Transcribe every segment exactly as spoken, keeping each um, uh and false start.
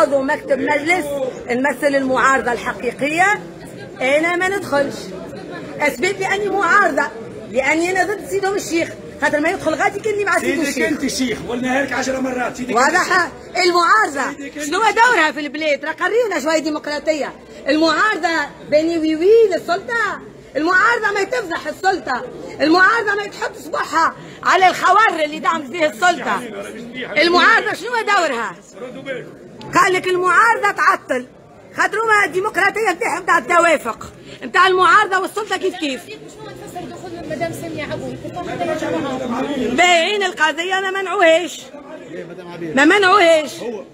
عضو مكتب مجلس نمثل المعارضة الحقيقية، أنا ما ندخلش. أسباب لأني معارضة، لأني أنا ضد سيدهم الشيخ، خاطر ما يدخل غادي كني مع سيدي الشيخ. سيدك أنت الشيخ، قلناها لك عشر مرات. سيدك واضحة؟ المعارضة شنو دورها في البلاد؟ راه قرينا شوية ديمقراطية. المعارضة بني وي وي للسلطة، المعارضة ما تفضح السلطة، المعارضة ما تحط صباحها على الخور اللي دعمت فيه السلطة. المعارضة شنو دورها؟ قال لك المعارضة تعطل، خاطر هما الديمقراطية نتاعهم نتاع التوافق، نتاع المعارضة والسلطة كيف كيف. شنو تفسر دخول مدام سامية عبود؟ بايعين القضية ما منعوهاش. ما منعوهاش.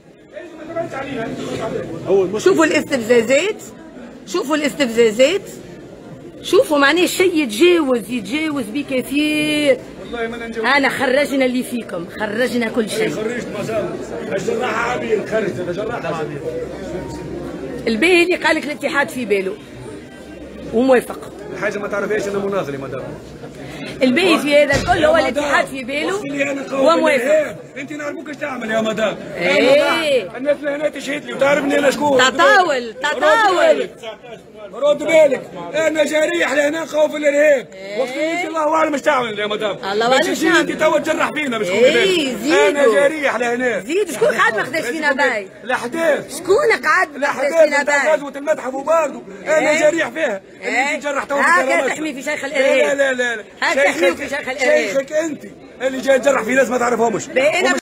شوفوا الاستفزازات، شوفوا الاستفزازات، شوفوا معناه شيء يتجاوز يتجاوز بكثير. والله ما ننجو. انا خرجنا اللي فيكم، خرجنا كل شيء. خرجت مازال الجراحة عبير، خرجت الجراحة عبير. الباهي اللي قال لك الاتحاد في باله وموافق. حاجة ما تعرفيش أنا مناضل يا مدام. الباهي في هذا الكل هو الاتحاد في باله وموافق. انت نعرفوك ايش تعمل يا مدام. ايه الناس اللي هنا تشهد لي وتعرفني انا شكون. تطاول تطاول. رد بالك، انا جريح لهنا خوف الارهاب. وقت انت الله اعلم ايش تعمل يا مدام. الله اعلم ايش تعمل. انت تو تجرح فينا مش ايه زيدوا. انا جريح لهنا. زيد شكون قاعد ما خداش فينا باي؟ الاحداث. شكون قاعد ما خداش فينا باي؟ غزوة المتحف وباردو انا جريح فيها. ايه انت جرحت هكا تحمي في شيخ الارهاب. لا لا لا هكا تحمي في شيخ الارهاب. شيخك انت اللي جاي تجرح في ناس ما تعرفهمش. انا